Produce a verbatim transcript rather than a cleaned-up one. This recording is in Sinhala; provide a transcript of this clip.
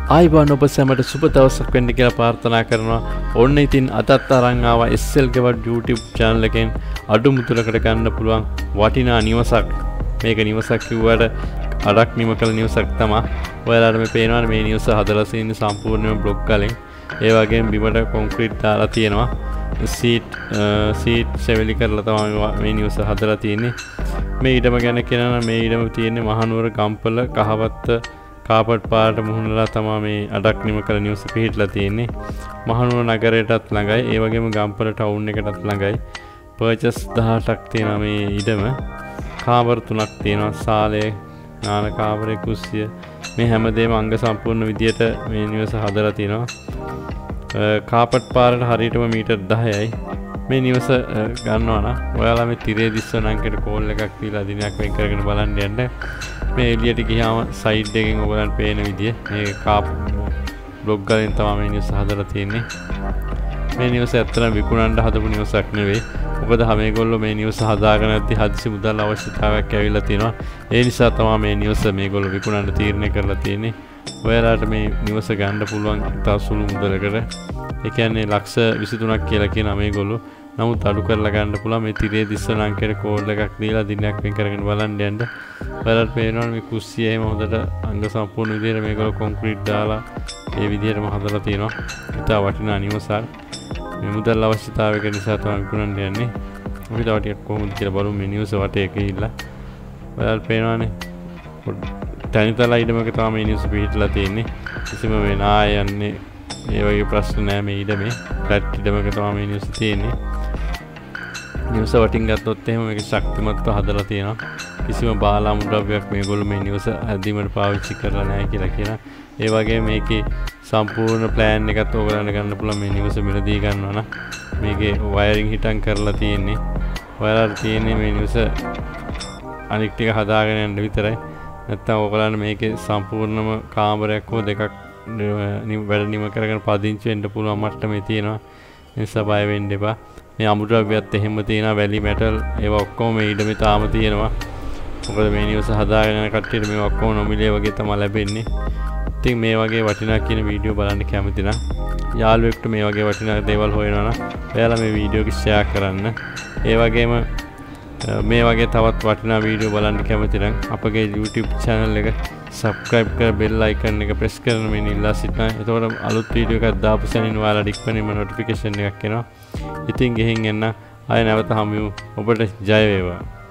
ආයිබෝන් ඔබ සැමට සුබ දවසක් වෙන්න කියලා ප්‍රාර්ථනා කරනවා. ඔන්න ඉතින් අදත් අරන් ආවා එස් එල් ගෙවඩ් YouTube channel එකෙන් අඩු මුදලකට ගන්න පුළුවන් වටිනා නිවසක්. මේක නිවසක් කිව්වට අඩක් නිම කළ නිවසක් තමයි. ඔයාලට මේ පේනවනේ මේ නිවස හදලා තියෙන්නේ සම්පූර්ණයෙන්ම බ්ලොක් වලින්. ඒ වගේම බිමට කොන්ක්‍රීට් දාලා තියෙනවා. සීට් සීට් සෙවිලි කරලා තමයි මේ නිවස හදලා තියෙන්නේ. මේ ඊටම ගැන කියනවා මේ ඊටම තියෙන්නේ මහනුවර ගම්පල කහවත්ත කාපට් පාරට මුහුණලා තමයි මේ අඩක් නිම කළ නිවස පිහිටලා තියෙන්නේ. මහනුවර නගරයටත් ළඟයි. ඒ වගේම ගම්පල ටවුන් එකටත් ළඟයි. පර්චස් දහඅටක් තියෙනවා මේ ඊටම. කාමර තුනක් තියෙනවා. සාලේ නාන කාමරේ කුස්සිය මේ හැමදේම අංග සම්පූර්ණ විදියට මේ නිවස හදලා තිනවා. කාපට් පාරට හරියටම මීටර් දහයයි. මේ නිවස ගන්නවා නම් ඔයාලා මේ තිරේ දිස්වනංකයට කෝල් එකක් දීලා දිනයක් වෙන් කරගෙන බලන්න යන්න. මේ එළියට ගියාම සයිඩ් එකෙන් ඔයගලන්ට පේන විදිය මේ කාප් බ්ලොග් වලින් තමයි මේ නිවස හදලා තියෙන්නේ. මේ නිවස ඇත්තටම විකුණන්න හදපු නිවසක් නෙවෙයි. මොකද මේගොල්ලෝ මේ නිවස හදාගෙන නැති හදිසි මුදල් අවශ්‍යතාවයක් ඇවිල්ලා තියෙනවා. ඒ නිසා තමයි මේ නිවස මේගොල්ලෝ විකුණන්න තීරණය කරලා තියෙන්නේ. ඔයාලට මේ නිවස ගන්න පුළුවන් ඉතා සුළු මුදලකට. ඒ කියන්නේ ලක්ෂ විසිතුනක් කියලා කියන මේගොල්ලෝ. නමුත් අඩු කරලා ගන්න පුළුවන් මේ තිරේ දිස්වන අංකයට කෝල් එකක් දීලා දිනයක් වෙන් කරගෙන බලන්න යන්න. ඔයාලට පේනවා මේ කුස්සිය එහෙම හොඳට අංග සම්පූර්ණ විදිහට මේගොල්ලෝ කොන්ක්‍රීට් දාලා ඒ විදිහටම හදලා තියෙනවා. ඉතා වටිනා නිවසක්. මේ මුදල් අවශ්‍යතාවයක නිසා තමයි විකුණන්න යන්නේ. අපි තව ටිකක් කොහොමද කියලා බලමු මේ නිවස වටේ ගිහිල්ලා. ඔයාලට පේනවානේ තනිතලා ඉඩමක තමයි මේ නිවස පිහිටලා තියෙන්නේ. කිසිම මේ නාය යන්නේ ඒ වගේ ප්‍රශ්න නැහැ මේ ඉඩමේ. ෆ්ලැට් ඉඩමක තමයි මේ නිවස තියෙන්නේ. නිවස වටින් ගත්තොත් එහෙම මේක ශක්තිමත්ව හදලා තියෙනවා. කිසිම බාලාමු ද්‍රව්‍යයක් මේගොල්ලෝ මේ නිවස හැදීමට පාවිච්චි කරලා නැහැ කියලා කියනවා. ඒ වගේ මේකේ සම්පූර්ණ ප්ලෑන් එකත් ඕගලන්ට ගන්න පුළුවන් මේ නිවස මිලදී ගන්නවා නම්. මේකේ වයරින් හිටන් කරලා තියෙන්නේ. ඔයාලට තියෙන්නේ මේ නිවස අනික් ටික හදාගෙන යන්න විතරයි. නැත්තම් ඕගලන්ට මේකේ සම්පූර්ණම කාමරයක් හෝ දෙකක් වැඩ නිම කරගෙන පදිංචි වෙන්න පුළුවන් මට්ටමේ තියෙනවා. ඒ නිසා බය වෙන්න එපා. මේ අමුද්‍රව්‍යත් එහෙම තියෙනවා. වැලි මැටල් ඒවා ඔක්කොම මේ ඊඩමේ තාම තියෙනවා. මොකද මේ නිවස හදාගෙන යන කට්ටියට මේවා ඔක්කොම නොමිලේ වගේ තමයි ලැබෙන්නේ. ඉතින් මේ වගේ වටිනා කියන වීඩියෝ බලන්න කැමති නම් යාළුවෙක්ට මේ වගේ වටිනා දේවල් හොයනවා නම් ඔයාලා මේ වීඩියෝ එක ෂෙයා කරන්න. ඒ වගේම මේ වගේ තවත් වටිනා වීඩියෝ බලන්න කැමති නම් අපගේ YouTube channel එක subscribe කර bell icon එක press කරන මෙන්න ඉල්ලා සිටිනවා. එතකොට අලුත් වීඩියෝ එකක් දාපු සැනින් ඔයාලා ඩික්පනීම notification එකක් එනවා. ඉතින් ගෙහින් එන්න ආය නැවත හමු. ඔබට ජය වේවා.